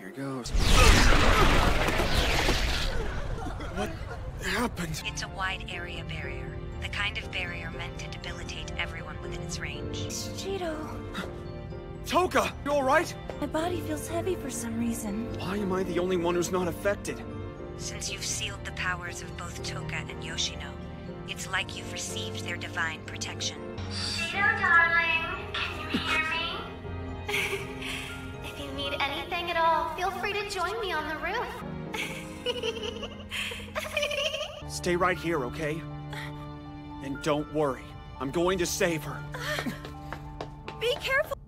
Here goes. What happened? It's a wide area barrier. The kind of barrier meant to debilitate everyone within its range. Shido. Toka, you alright? My body feels heavy for some reason. Why am I the only one who's not affected? Since you've sealed the powers of both Toka and Yoshino, it's like you've received their divine protection. Shido, darling, can you hear me? If you need anything at all, feel free to join me on the roof. Stay right here, okay? And don't worry. I'm going to save her. Be careful!